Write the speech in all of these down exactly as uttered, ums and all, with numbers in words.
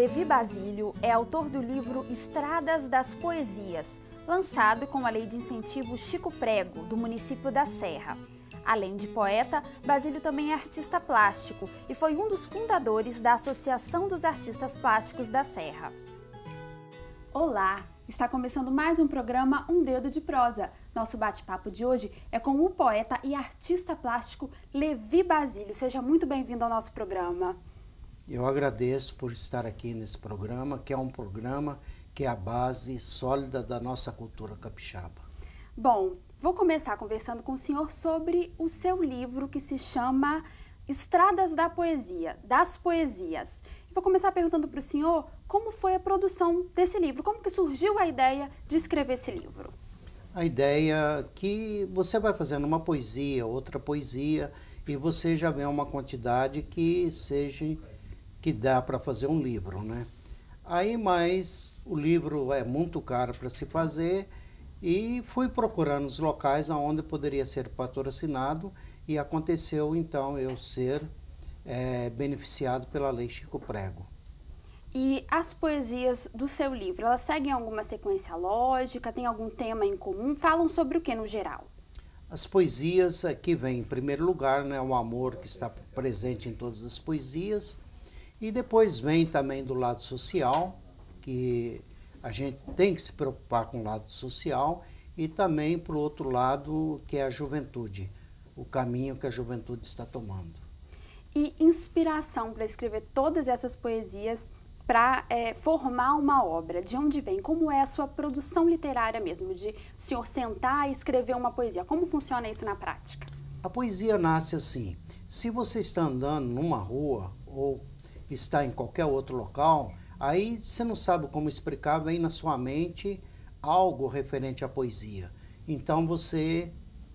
Levi Basílio é autor do livro Estradas das Poesias, lançado com a Lei de Incentivo Chico Prego, do município da Serra. Além de poeta, Basílio também é artista plástico e foi um dos fundadores da Associação dos Artistas Plásticos da Serra. Olá! Está começando mais um programa Um Dedo de Prosa. Nosso bate-papo de hoje é com o poeta e artista plástico Levi Basílio. Seja muito bem-vindo ao nosso programa. Eu agradeço por estar aqui nesse programa, que é um programa que é a base sólida da nossa cultura capixaba. Bom, vou começar conversando com o senhor sobre o seu livro que se chama Estradas da Poesia, das Poesias. Vou começar perguntando para o senhor como foi a produção desse livro, como que surgiu a ideia de escrever esse livro? A ideia que você vai fazendo uma poesia, outra poesia, e você já vê uma quantidade que seja, que dá para fazer um livro, né? Aí, mas o livro é muito caro para se fazer e fui procurando os locais onde poderia ser patrocinado e aconteceu então eu ser É, beneficiado pela Lei Chico Prego. E as poesias do seu livro, elas seguem alguma sequência lógica? Tem algum tema em comum? Falam sobre o que no geral? As poesias aqui vêm em primeiro lugar, né, o amor que está presente em todas as poesias, e depois vem também do lado social, que a gente tem que se preocupar com o lado social, e também para o outro lado, que é a juventude, o caminho que a juventude está tomando. E inspiração para escrever todas essas poesias, para é, formar uma obra? De onde vem? Como é a sua produção literária mesmo? De o senhor sentar e escrever uma poesia? Como funciona isso na prática? A poesia nasce assim. Se você está andando numa rua ou está em qualquer outro local, aí você não sabe como explicar, vem na sua mente algo referente à poesia. Então você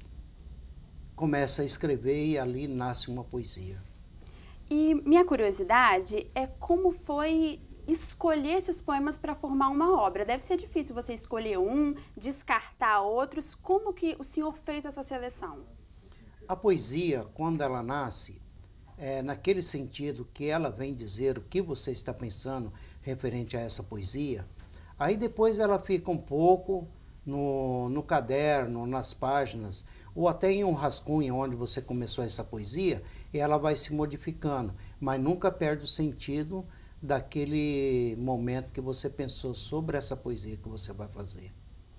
começa a escrever e ali nasce uma poesia. E minha curiosidade é como foi escolher esses poemas para formar uma obra. Deve ser difícil você escolher um, descartar outros. Como que o senhor fez essa seleção? A poesia, quando ela nasce, é naquele sentido que ela vem dizer o que você está pensando referente a essa poesia, aí depois ela fica um pouco no, no caderno, nas páginas, ou até em um rascunho onde você começou essa poesia, e ela vai se modificando, mas nunca perde o sentido daquele momento que você pensou sobre essa poesia que você vai fazer.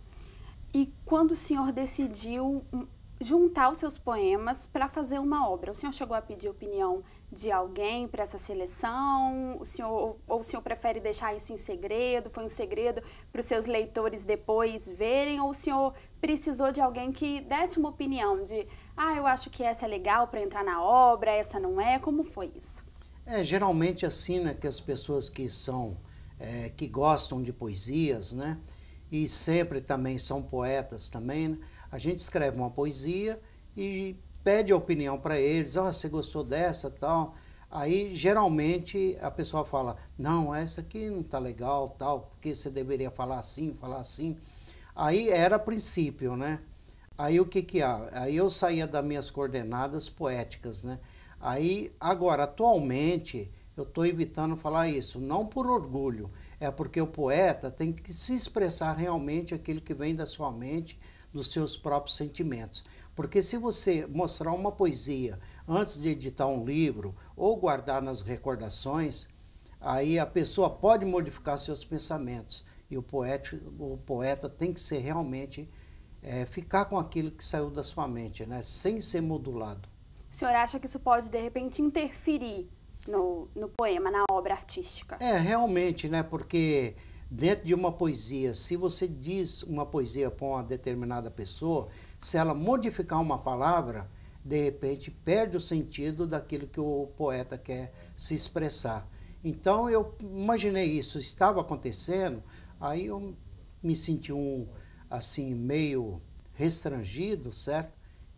E quando o senhor decidiu juntar os seus poemas para fazer uma obra, o senhor chegou a pedir opinião de alguém para essa seleção? O senhor, ou o senhor prefere deixar isso em segredo? Foi um segredo para os seus leitores depois verem? Ou o senhor precisou de alguém que desse uma opinião de ah, eu acho que essa é legal para entrar na obra, essa não é? Como foi isso? É, geralmente assim, né, que as pessoas que são, é, que gostam de poesias, né, e sempre também são poetas também, né, a gente escreve uma poesia e pede a opinião para eles, ó, oh, você gostou dessa, tal. Aí, geralmente, a pessoa fala, não, essa aqui não tá legal, tal, porque você deveria falar assim, falar assim. Aí era princípio, né? Aí o que que há? Aí eu saía das minhas coordenadas poéticas, né? Aí, agora, atualmente, eu estou evitando falar isso, não por orgulho, é porque o poeta tem que se expressar realmente aquilo que vem da sua mente, dos seus próprios sentimentos. Porque se você mostrar uma poesia antes de editar um livro ou guardar nas recordações, aí a pessoa pode modificar seus pensamentos. E o poeta, o poeta tem que ser realmente, é, ficar com aquilo que saiu da sua mente, né? Sem ser modulado. O senhor acha que isso pode, de repente, interferir no, no poema, na obra artística? É, realmente, né? Porque dentro de uma poesia, se você diz uma poesia para uma determinada pessoa, se ela modificar uma palavra, de repente perde o sentido daquilo que o poeta quer se expressar. Então eu imaginei isso, estava acontecendo, aí eu me senti um, assim, meio restringido, certo?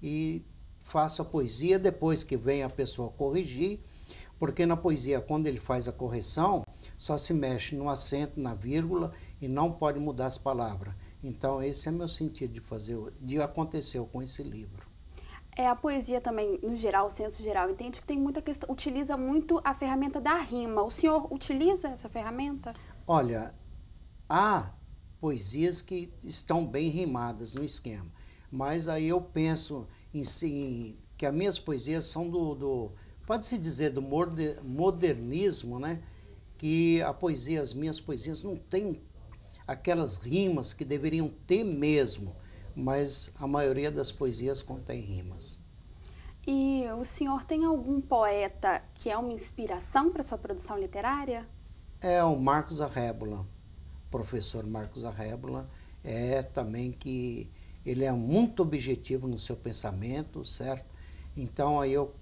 E faço a poesia, depois que vem a pessoa corrigir, porque na poesia, quando ele faz a correção, só se mexe no acento, na vírgula, e não pode mudar as palavras. Então, esse é meu sentido de fazer, de acontecer com esse livro. É, a poesia também, no geral, o senso geral, entende que tem muita questão, utiliza muito a ferramenta da rima. O senhor utiliza essa ferramenta? Olha, há poesias que estão bem rimadas no esquema, mas aí eu penso em, em que as minhas poesias são do, do pode-se dizer, do modernismo, né? Que a poesia, as minhas poesias não têm aquelas rimas que deveriam ter mesmo, mas a maioria das poesias contém rimas. E o senhor tem algum poeta que é uma inspiração para sua produção literária? É o Marcos Arrébola, professor Marcos Arrébola, é também que ele é muito objetivo no seu pensamento, certo? Então aí eu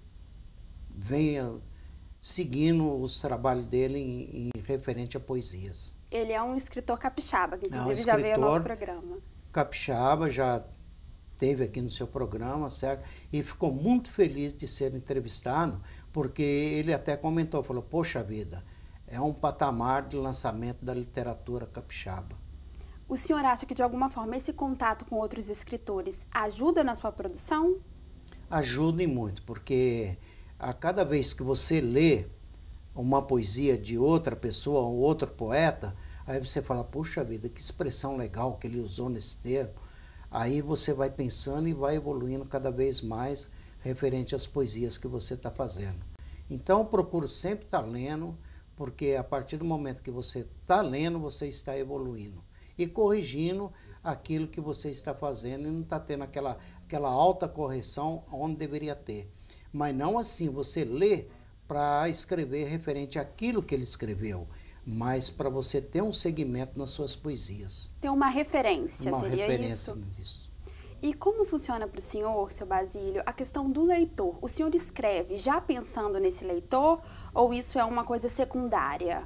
venho seguindo os trabalhos dele em, em referente a poesias. Ele é um escritor capixaba, que inclusive é um já veio ao nosso programa. Capixaba, já esteve aqui no seu programa, certo? E ficou muito feliz de ser entrevistado, porque ele até comentou, falou, poxa vida, é um patamar de lançamento da literatura capixaba. O senhor acha que, de alguma forma, esse contato com outros escritores ajuda na sua produção? Ajuda e muito, porque a cada vez que você lê uma poesia de outra pessoa, ou outro poeta, aí você fala, puxa vida, que expressão legal que ele usou nesse termo. Aí você vai pensando e vai evoluindo cada vez mais referente às poesias que você está fazendo. Então eu procuro sempre estar lendo, porque a partir do momento que você está lendo, você está evoluindo e corrigindo aquilo que você está fazendo e não está tendo aquela, aquela alta correção onde deveria ter. Mas não assim, você lê para escrever referente àquilo que ele escreveu, mas para você ter um segmento nas suas poesias. Ter uma referência, uma seria referência isso? Nisso. E como funciona para o senhor, seu Basílio, a questão do leitor? O senhor escreve já pensando nesse leitor ou isso é uma coisa secundária?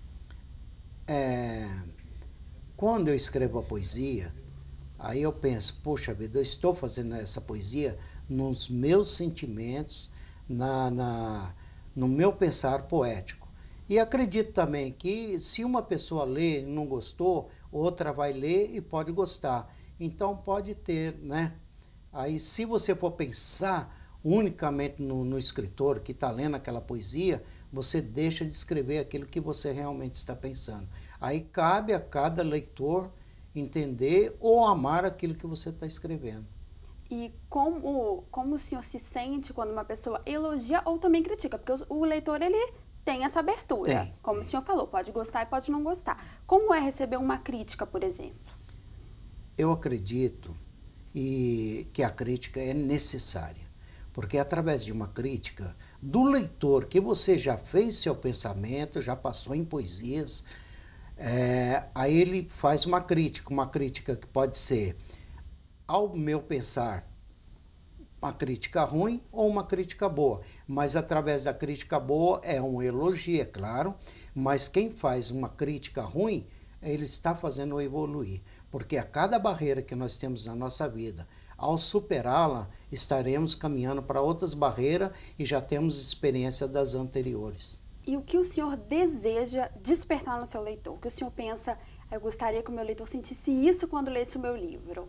É, quando eu escrevo a poesia, aí eu penso, poxa vida, eu estou fazendo essa poesia nos meus sentimentos, na, na, no meu pensar poético. E acredito também que se uma pessoa lê e não gostou, outra vai ler e pode gostar. Então pode ter, né? Aí se você for pensar unicamente no, no escritor que está lendo aquela poesia, você deixa de escrever aquilo que você realmente está pensando. Aí cabe a cada leitor entender ou amar aquilo que você está escrevendo. E como, como o senhor se sente quando uma pessoa elogia ou também critica? Porque o, o leitor, ele tem essa abertura. Tem, como tem. o senhor falou, pode gostar e pode não gostar. Como é receber uma crítica, por exemplo? Eu acredito e que a crítica é necessária. Porque através de uma crítica do leitor, que você já fez seu pensamento, já passou em poesias, é, aí ele faz uma crítica, uma crítica que pode ser, ao meu pensar, uma crítica ruim ou uma crítica boa. Mas através da crítica boa é um elogio, é claro, mas quem faz uma crítica ruim, ele está fazendo evoluir. Porque a cada barreira que nós temos na nossa vida, ao superá-la, estaremos caminhando para outras barreiras e já temos experiência das anteriores. E o que o senhor deseja despertar no seu leitor? O que o senhor pensa, eu gostaria que o meu leitor sentisse isso quando lesse o meu livro?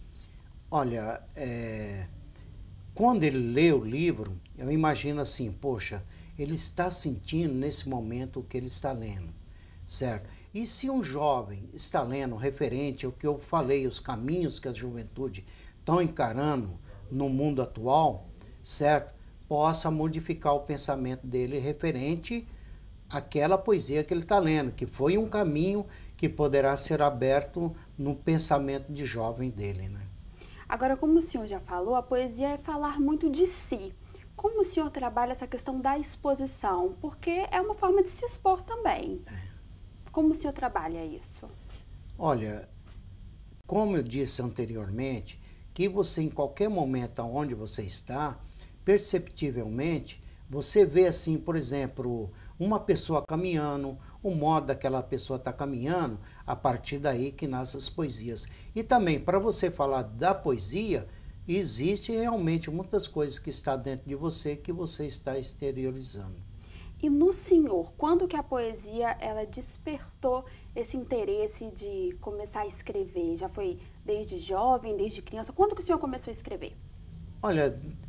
Olha, é, quando ele lê o livro, eu imagino assim, poxa, ele está sentindo nesse momento o que ele está lendo, certo? E se um jovem está lendo referente ao que eu falei, os caminhos que a juventude estão encarando no mundo atual, certo? Possa modificar o pensamento dele referente àquela poesia que ele está lendo, que foi um caminho que poderá ser aberto no pensamento de jovem dele, né? Agora, como o senhor já falou, a poesia é falar muito de si. Como o senhor trabalha essa questão da exposição? Porque é uma forma de se expor também. É. Como o senhor trabalha isso? Olha, como eu disse anteriormente, que você em qualquer momento onde você está, perceptivelmente, você vê assim, por exemplo, uma pessoa caminhando, o modo daquela pessoa estar caminhando, a partir daí que nascem as poesias. E também, para você falar da poesia, existe realmente muitas coisas que estão dentro de você que você está exteriorizando. E no senhor, quando que a poesia ela despertou esse interesse de começar a escrever? Já foi desde jovem, desde criança? Quando que o senhor começou a escrever? Olha,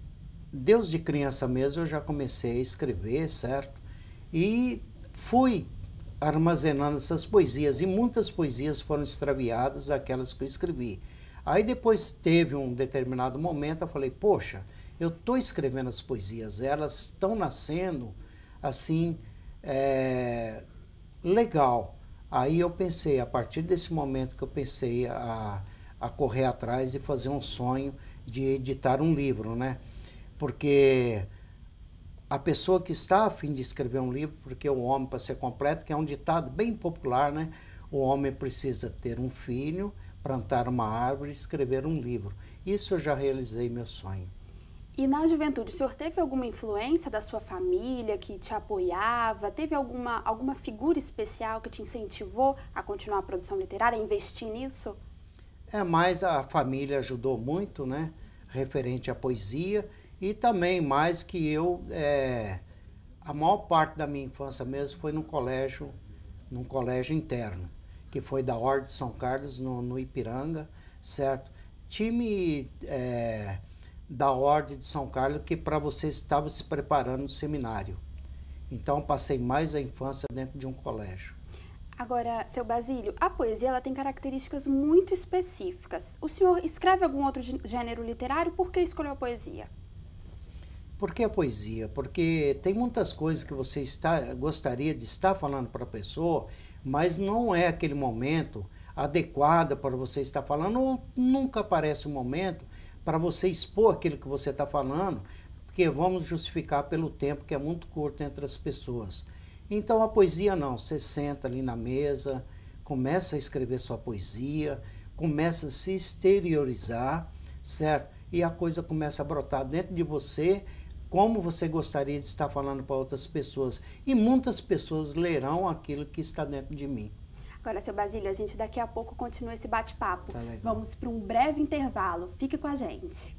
Deus de criança mesmo eu já comecei a escrever, certo? E fui armazenando essas poesias, e muitas poesias foram extraviadas, aquelas que eu escrevi. Aí depois teve um determinado momento, eu falei, poxa, eu estou escrevendo as poesias, elas estão nascendo assim, é, legal. Aí eu pensei, a partir desse momento que eu pensei a, a correr atrás e fazer um sonho de editar um livro, né? Porque a pessoa que está a fim de escrever um livro, porque o homem, para ser completo, que é um ditado bem popular, né? O homem precisa ter um filho, plantar uma árvore e escrever um livro. Isso eu já realizei meu sonho. E na juventude, o senhor teve alguma influência da sua família que te apoiava? Teve alguma, alguma figura especial que te incentivou a continuar a produção literária, a investir nisso? É, mas a família ajudou muito, né? Referente à poesia, e também mais que eu, é, a maior parte da minha infância mesmo foi num colégio, num colégio interno, que foi da Ordem de São Carlos, no, no Ipiranga, certo? Time é, da Ordem de São Carlos que para você estava se preparando no seminário. Então passei mais a infância dentro de um colégio. Agora, seu Basílio, a poesia ela tem características muito específicas. O senhor escreve algum outro gênero literário? Por que escolheu a poesia? Por que a poesia? Porque tem muitas coisas que você está, gostaria de estar falando para a pessoa, mas não é aquele momento adequado para você estar falando, ou nunca aparece um momento para você expor aquilo que você está falando, porque vamos justificar pelo tempo que é muito curto entre as pessoas. Então a poesia não, você senta ali na mesa, começa a escrever sua poesia, começa a se exteriorizar, certo? E a coisa começa a brotar dentro de você, como você gostaria de estar falando para outras pessoas. E muitas pessoas lerão aquilo que está dentro de mim. Agora, seu Basílio, a gente daqui a pouco continua esse bate-papo. Tá legal. Vamos para um breve intervalo. Fique com a gente.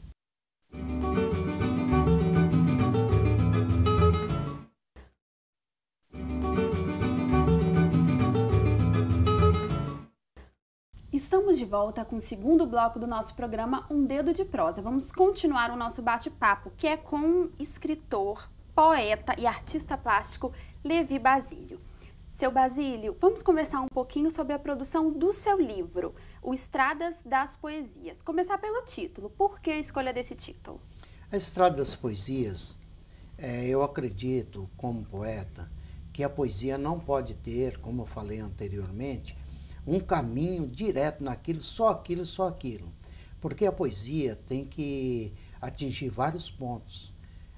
Estamos de volta com o segundo bloco do nosso programa Um Dedo de Prosa. Vamos continuar o nosso bate-papo, que é com o escritor, poeta e artista plástico Levi Basílio. Seu Basílio, vamos conversar um pouquinho sobre a produção do seu livro, O Estradas das Poesias. Começar pelo título. Por que a escolha desse título? A Estrada das Poesias, é, eu acredito, como poeta, que a poesia não pode ter, como eu falei anteriormente, um caminho direto naquilo, só aquilo, só aquilo. Porque a poesia tem que atingir vários pontos.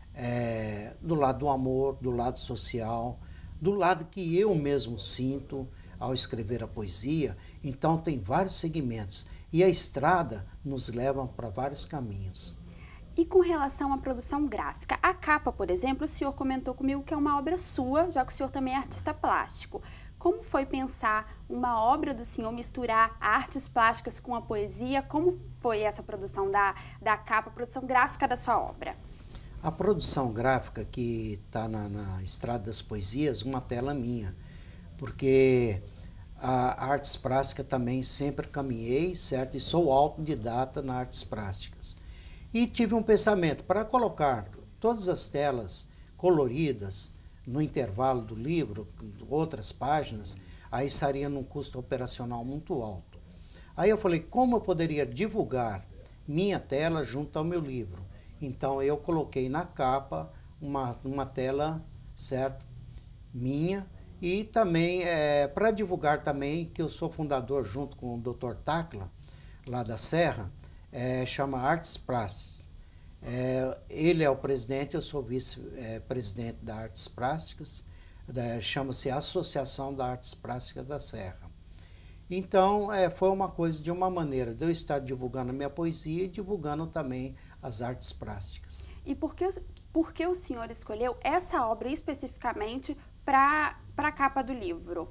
É, do lado do amor, do lado social, do lado que eu mesmo sinto ao escrever a poesia. Então tem vários segmentos. E a estrada nos leva para vários caminhos. E com relação à produção gráfica, a capa, por exemplo, o senhor comentou comigo que é uma obra sua, já que o senhor também é artista plástico. Como foi pensar uma obra do senhor misturar artes plásticas com a poesia? Como foi essa produção da, da capa, a produção gráfica da sua obra? A produção gráfica que está na, na Estrada das Poesias, uma tela minha, porque a artes plásticas também sempre caminhei, certo? E sou autodidata nas artes plásticas. E tive um pensamento, para colocar todas as telas coloridas no intervalo do livro, outras páginas, aí estaria num custo operacional muito alto. Aí eu falei, como eu poderia divulgar minha tela junto ao meu livro? Então eu coloquei na capa uma, uma tela, certo, minha, e também é, para divulgar também que eu sou fundador junto com o doutor Tacla, lá da Serra, é, chama Artes Plásticas. É, ele é o presidente, eu sou vice-presidente da Artes Plásticas, chama-se Associação da Artes Plásticas da Serra. Então, é, foi uma coisa de uma maneira de eu estar divulgando a minha poesia e divulgando também as artes plásticas. E por que, por que o senhor escolheu essa obra especificamente para a capa do livro?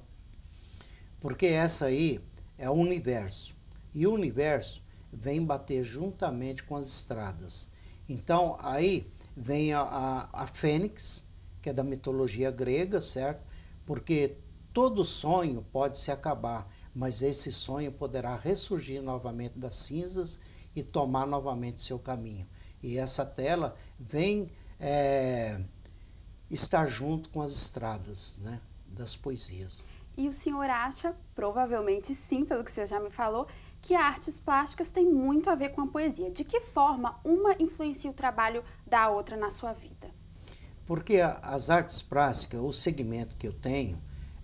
Porque essa aí é o universo. E o universo vem bater juntamente com as estradas. Então, aí vem a, a, a Fênix, que é da mitologia grega, certo? Porque todo sonho pode se acabar, mas esse sonho poderá ressurgir novamente das cinzas e tomar novamente seu caminho. E essa tela vem é, estar junto com as estradas, né, das poesias. E o senhor acha, provavelmente sim, pelo que o senhor já me falou, que artes plásticas têm muito a ver com a poesia. De que forma uma influencia o trabalho da outra na sua vida? Porque as artes plásticas, o segmento que eu tenho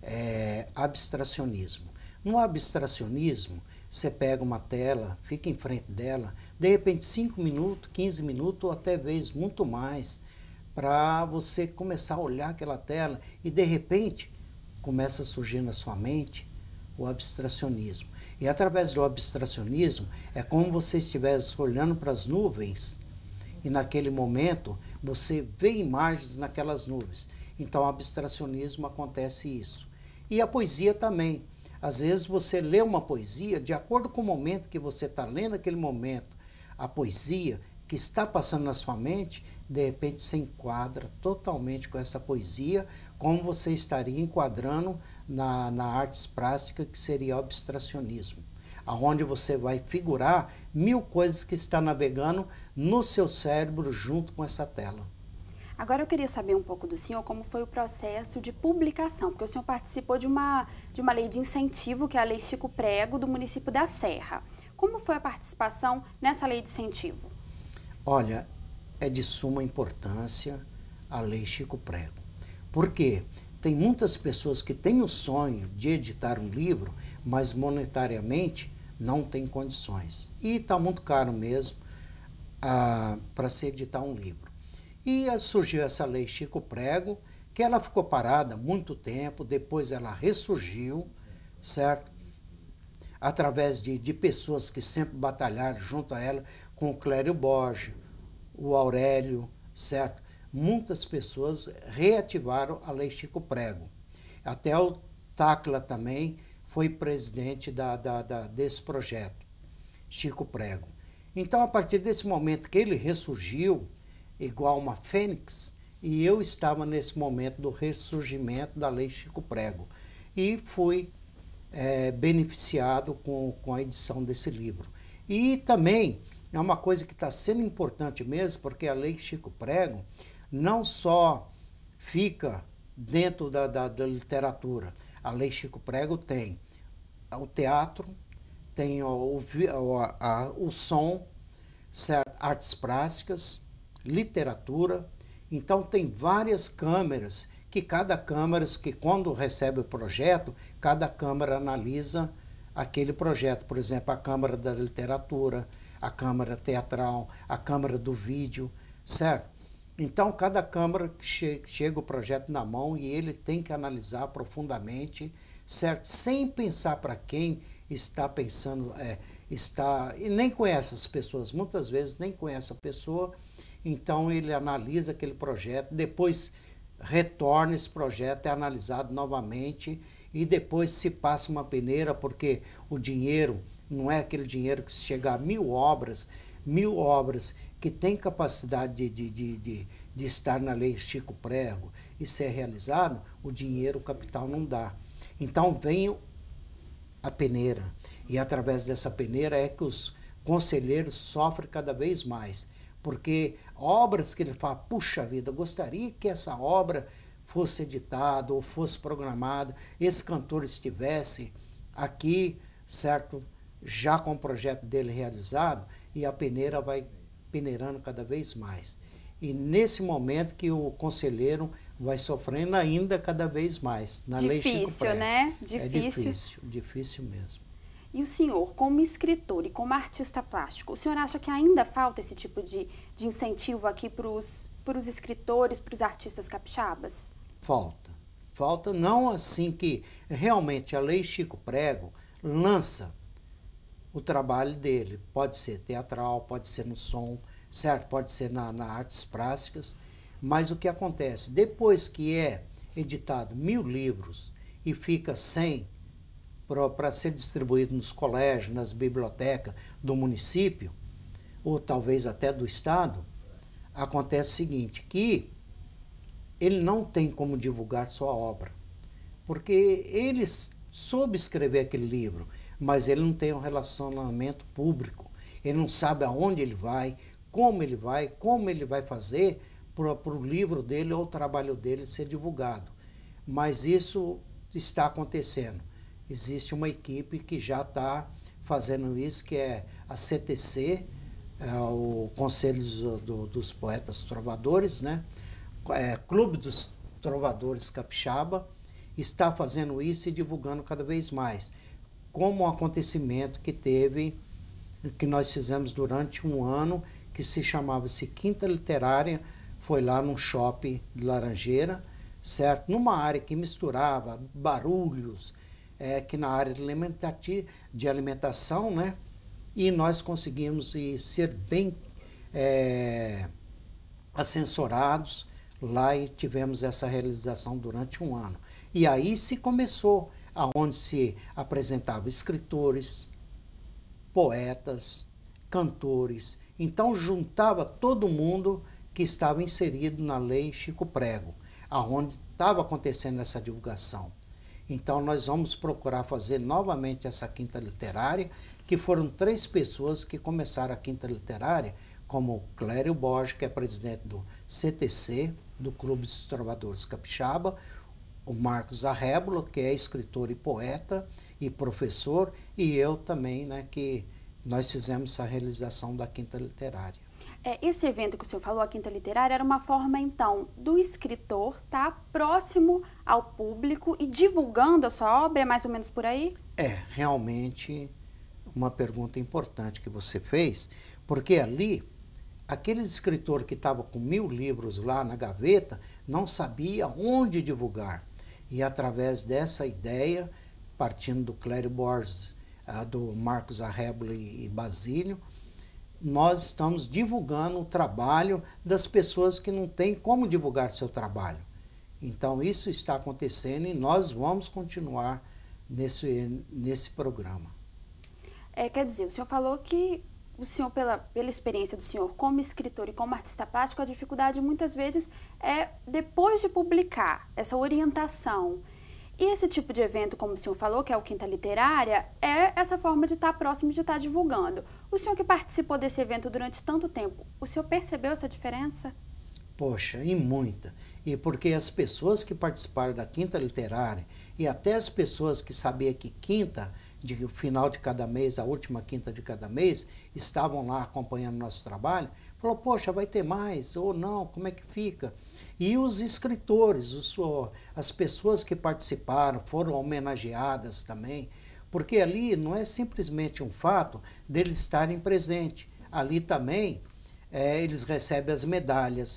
é abstracionismo. No abstracionismo, você pega uma tela, fica em frente dela, de repente cinco minutos, quinze minutos ou até vezes muito mais, para você começar a olhar aquela tela e de repente começa a surgir na sua mente o abstracionismo. E através do abstracionismo é como você estivesse olhando para as nuvens e naquele momento você vê imagens naquelas nuvens. Então, o abstracionismo acontece isso. E a poesia também. Às vezes você lê uma poesia, de acordo com o momento que você está lendo aquele momento, a poesia que está passando na sua mente, de repente se enquadra totalmente com essa poesia, como você estaria enquadrando na, na artes plásticas, que seria o abstracionismo, aonde você vai figurar mil coisas que está navegando no seu cérebro junto com essa tela. Agora eu queria saber um pouco do senhor como foi o processo de publicação, porque o senhor participou de uma, de uma lei de incentivo, que é a Lei Chico Prego, do município da Serra. Como foi a participação nessa lei de incentivo? Olha, é de suma importância a Lei Chico Prego. Por quê? Tem muitas pessoas que têm o sonho de editar um livro, mas monetariamente não tem condições. E está muito caro mesmo ah, para se editar um livro. E surgiu essa Lei Chico Prego, que ela ficou parada há muito tempo, depois ela ressurgiu, certo? Através de, de pessoas que sempre batalharam junto a ela, com o Clério Borges, o Aurélio, certo? Muitas pessoas reativaram a Lei Chico Prego. Até o Tacla também foi presidente da, da, da, desse projeto, Chico Prego. Então, a partir desse momento que ele ressurgiu, igual uma fênix, e eu estava nesse momento do ressurgimento da Lei Chico Prego. E fui é, beneficiado com, com a edição desse livro. E também é uma coisa que está sendo importante mesmo, porque a Lei Chico Prego não só fica dentro da, da, da literatura. A Lei Chico Prego tem o teatro, tem o, o, a, o som, certo? Artes plásticas, literatura. Então tem várias câmeras, que cada câmara, que quando recebe o projeto, cada câmara analisa aquele projeto. Por exemplo, a Câmara da Literatura, a Câmara Teatral, a Câmara do Vídeo, certo? Então, cada Câmara che chega o projeto na mão e ele tem que analisar profundamente, certo? Sem pensar para quem está pensando, é, está, e nem conhece as pessoas, muitas vezes nem conhece a pessoa, então ele analisa aquele projeto, depois retorna esse projeto, é analisado novamente e depois se passa uma peneira, porque o dinheiro não é aquele dinheiro que se chega a mil obras, mil obras que tem capacidade de, de, de, de, de estar na Lei Chico Prego e ser realizado, o dinheiro, o capital não dá. Então vem a peneira, e através dessa peneira é que os conselheiros sofrem cada vez mais, porque obras que ele fala, puxa vida, gostaria que essa obra fosse editada ou fosse programada, esse cantor estivesse aqui, certo, já com o projeto dele realizado, e a peneira vai peneirando cada vez mais. E nesse momento que o conselheiro vai sofrendo ainda cada vez mais. Na Lei Chico Prego. Né? Difícil, é difícil, difícil mesmo. E o senhor, como escritor e como artista plástico, o senhor acha que ainda falta esse tipo de, de incentivo aqui para os escritores, para os artistas capixabas? Falta. Falta não assim que realmente a Lei Chico Prego lança o trabalho dele. Pode ser teatral, pode ser no som, certo? Pode ser na, na artes plásticas. Mas o que acontece? Depois que é editado mil livros e fica cem para ser distribuído nos colégios, nas bibliotecas do município, ou talvez até do estado, acontece o seguinte, que ele não tem como divulgar sua obra, porque ele soube escrever aquele livro, mas ele não tem um relacionamento público, ele não sabe aonde ele vai, como ele vai, como ele vai fazer para o livro dele ou o trabalho dele ser divulgado. Mas isso está acontecendo. Existe uma equipe que já está fazendo isso, que é a C T C, é o Conselho do, dos Poetas Trovadores, né? É, Clube dos Trovadores Capixaba, está fazendo isso e divulgando cada vez mais. Como um acontecimento que teve, que nós fizemos durante um ano, que se chamava-se Quinta Literária, foi lá num shopping de Laranjeira, certo? Numa área que misturava barulhos, é, que na área de, de alimentação, né? E nós conseguimos ir, ser bem é, assessorados lá e tivemos essa realização durante um ano. E aí se começou, aonde se apresentava escritores, poetas, cantores. Então juntava todo mundo que estava inserido na Lei Chico Prego, aonde estava acontecendo essa divulgação. Então nós vamos procurar fazer novamente essa Quinta Literária, que foram três pessoas que começaram a Quinta Literária, como o Clério Borges, que é presidente do C T C, do Clube dos Trovadores Capixaba, o Marcos Arrébola, que é escritor e poeta e professor, e eu também, né, que nós fizemos essa realização da Quinta Literária. É, esse evento que o senhor falou, a Quinta Literária, era uma forma, então, do escritor estar próximo ao público e divulgando a sua obra, é mais ou menos por aí? É, realmente uma pergunta importante que você fez, porque ali, aquele escritor que estava com mil livros lá na gaveta, não sabia onde divulgar. E através dessa ideia, partindo do Clério Borges, do Marcos Arrébola e Basílio, nós estamos divulgando o trabalho das pessoas que não têm como divulgar seu trabalho. Então isso está acontecendo e nós vamos continuar nesse, nesse programa. É, quer dizer, o senhor falou que o senhor, pela, pela experiência do senhor como escritor e como artista plástico, a dificuldade muitas vezes é depois de publicar, essa orientação. E esse tipo de evento, como o senhor falou, que é o Quinta Literária, é essa forma de estar próximo, de estar divulgando. O senhor que participou desse evento durante tanto tempo, o senhor percebeu essa diferença? Poxa, e muita. E porque as pessoas que participaram da Quinta Literária e até as pessoas que sabiam que quinta, de final de cada mês, a última quinta de cada mês, estavam lá acompanhando nosso trabalho, falou, poxa, vai ter mais, ou não, como é que fica? E os escritores, os, as pessoas que participaram, foram homenageadas também, porque ali não é simplesmente um fato deles estarem presentes. Ali também é, eles recebem as medalhas,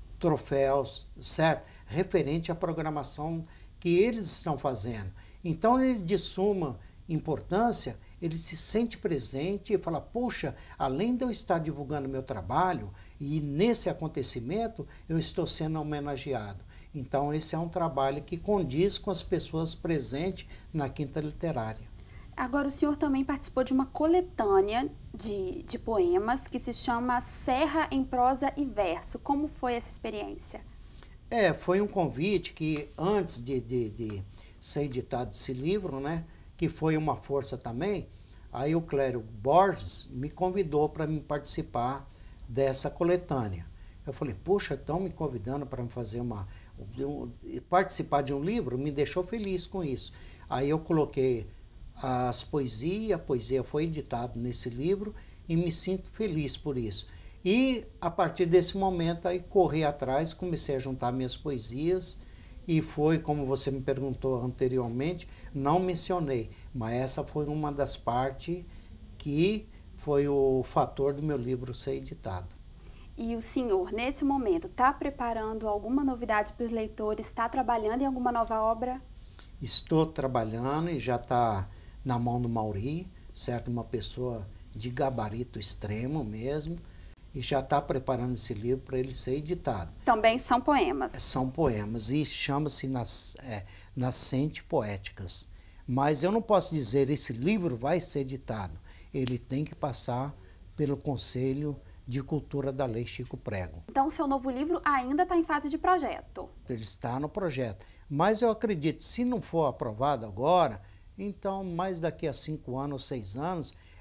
troféus, certo? Referente à programação que eles estão fazendo. Então, eles de suma importância, ele se sente presente e fala, poxa, além de eu estar divulgando meu trabalho, e nesse acontecimento eu estou sendo homenageado. Então, esse é um trabalho que condiz com as pessoas presentes na Quinta Literária. Agora, o senhor também participou de uma coletânea de, de poemas que se chama Serra em Prosa e Verso. Como foi essa experiência? É, foi um convite que antes de, de, de ser editado esse livro, né, que foi uma força também, aí o Clério Borges me convidou para me participar dessa coletânea. Eu falei, poxa, estão me convidando para fazer uma, um, participar de um livro, me deixou feliz com isso. Aí eu coloquei as poesias, a poesia foi editada nesse livro e me sinto feliz por isso. E a partir desse momento aí corri atrás, comecei a juntar minhas poesias e foi, como você me perguntou anteriormente, não mencionei, mas essa foi uma das partes que foi o fator do meu livro ser editado. E o senhor, nesse momento, está preparando alguma novidade para os leitores? Está trabalhando em alguma nova obra? Estou trabalhando e já está na mão do Mauri, certo? Uma pessoa de gabarito extremo mesmo, e já está preparando esse livro para ele ser editado. Também são poemas? São poemas e chama-se Nas, é, Nascente Poéticas. Mas eu não posso dizer esse livro vai ser editado. Ele tem que passar pelo Conselho de Cultura da Lei Chico Prego. Então o seu novo livro ainda está em fase de projeto? Ele está no projeto. Mas eu acredito, se não for aprovado agora, então mais daqui a cinco anos ou seis anos,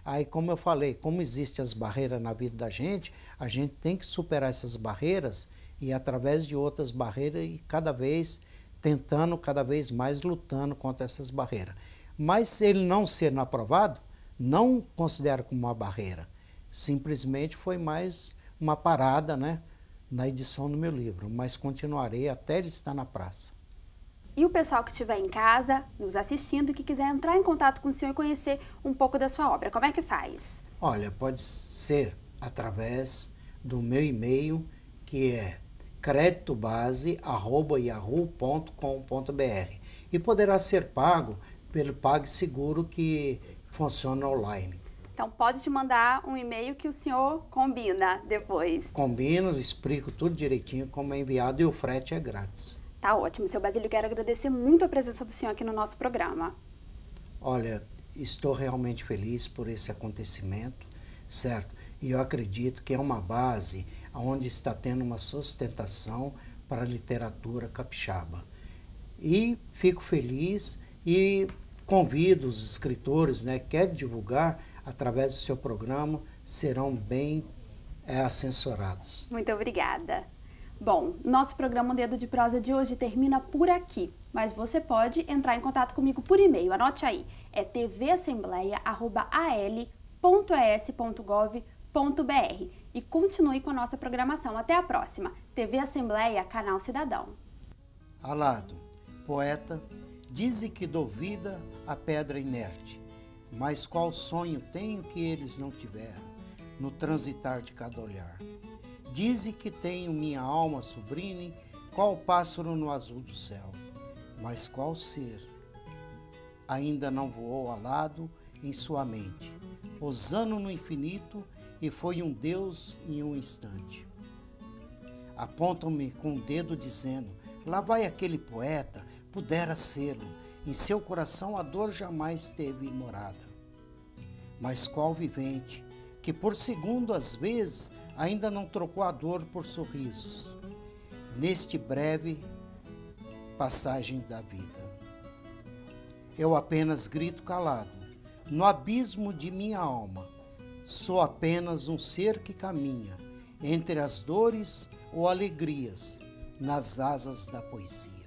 Aí, como eu falei, como existem as barreiras na vida da gente, a gente tem que superar essas barreiras e através de outras barreiras e cada vez tentando, cada vez mais lutando contra essas barreiras. Mas se ele não sendo aprovado, não considero como uma barreira. Simplesmente foi mais uma parada, né, na edição do meu livro, mas continuarei até ele estar na praça. E o pessoal que estiver em casa, nos assistindo e que quiser entrar em contato com o senhor e conhecer um pouco da sua obra, como é que faz? Olha, pode ser através do meu e-mail, que é creditobase arroba yahoo ponto com ponto br, e poderá ser pago pelo PagSeguro, que funciona online. Então pode te mandar um e-mail que o senhor combina depois. Combino, explico tudo direitinho como é enviado e o frete é grátis. Tá ótimo, seu Basílio, quero agradecer muito a presença do senhor aqui no nosso programa. Olha, estou realmente feliz por esse acontecimento, certo? E eu acredito que é uma base onde está tendo uma sustentação para a literatura capixaba. E fico feliz e convido os escritores, né, que querem divulgar através do seu programa, serão bem é, assessorados. Muito obrigada. Bom, nosso programa Dedo de Prosa de hoje termina por aqui, mas você pode entrar em contato comigo por e-mail, anote aí, é t v assembleia arroba a l ponto e s ponto gov ponto b r e continue com a nossa programação. Até a próxima. T V Assembleia, Canal Cidadão. Alado, poeta, dize que dou vida à pedra inerte, mas qual sonho tenho que eles não tiveram no transitar de cada olhar? Dize que tenho minha alma sublime, qual pássaro no azul do céu, mas qual ser ainda não voou alado em sua mente, osando no infinito, e foi um Deus em um instante. Apontam-me com o dedo dizendo, lá vai aquele poeta, pudera sê-lo, em seu coração a dor jamais teve morada. Mas qual vivente, que por segundo às vezes ainda não trocou a dor por sorrisos, neste breve passagem da vida. Eu apenas grito calado, no abismo de minha alma, sou apenas um ser que caminha entre as dores ou alegrias nas asas da poesia.